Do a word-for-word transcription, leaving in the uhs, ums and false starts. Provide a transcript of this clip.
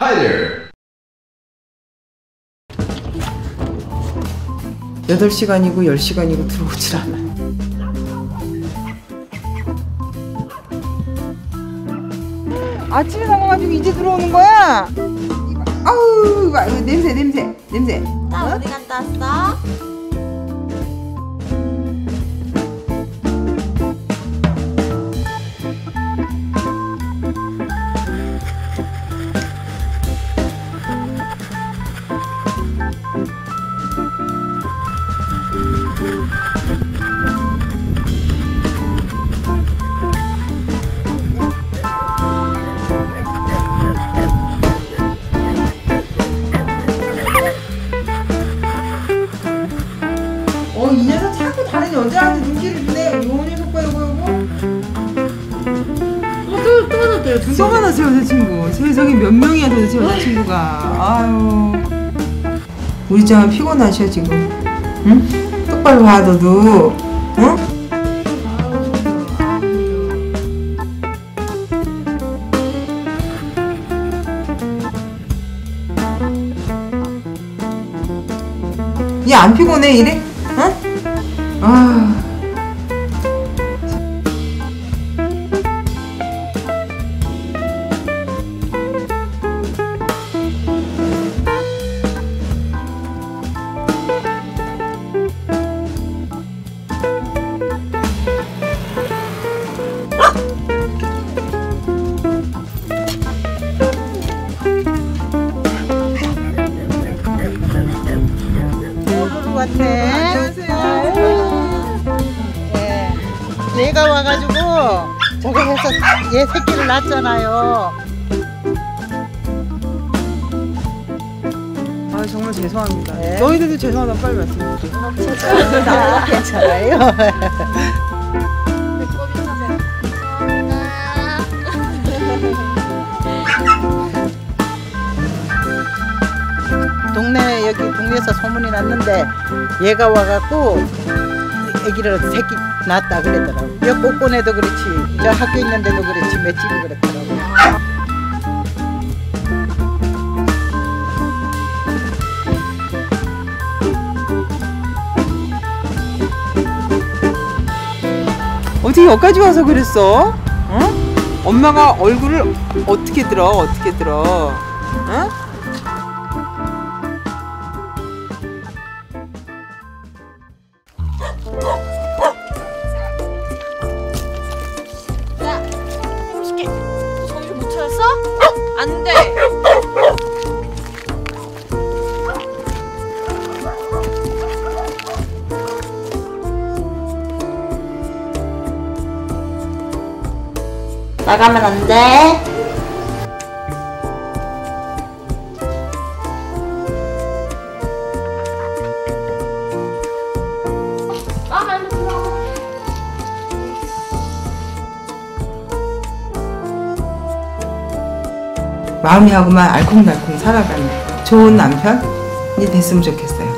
Hi there. 여덟 시간이고 열 시간이고 들어오질 않아. 아침에 나가가지고 이제 들어오는 거야? 아우 이거 냄새 냄새 냄새. 나 어? 어디 갔다 왔어? 어, 이 녀석 자꾸 다른 여자한테 눈길을 주네. 요 녀석 봐, 요거, 요거. 어, 또, 또 만났대요. 또 만났어요, 여자친구. 세상에 몇 명이야, 도대체 여자친구가. 아유. 우리 짱은 피곤하셔, 지금. 응? 똑바로 봐, 너도. 응? 얘 안 피곤해, 이래? 응? 아. 왔네. 안녕하세요. 예. 얘가 와가지고 저거 해서 얘 새끼를 낳았잖아요. 아 정말 죄송합니다. 네. 너희들도 죄송하다 빨리 말씀해 주세요. 나 괜찮아요. 동네 여기 동네에서 소문이 났는데 얘가 와갖고 애기를 새끼 낳았다 그러더라고. 여기 꽃보내도 그렇지, 저 학교 있는데도 그렇지, 맷집이 그렇더라고. 어떻게 여기까지 와서 그랬어? 응? 엄마가 얼굴을 어떻게 들어? 어떻게 들어? 응? 야, 맛있게. 정신 못 차렸어? 어? 안 돼. 나가면 안 돼. 마음이 하고만 알콩달콩 살아가는 좋은 남편이 됐으면 좋겠어요.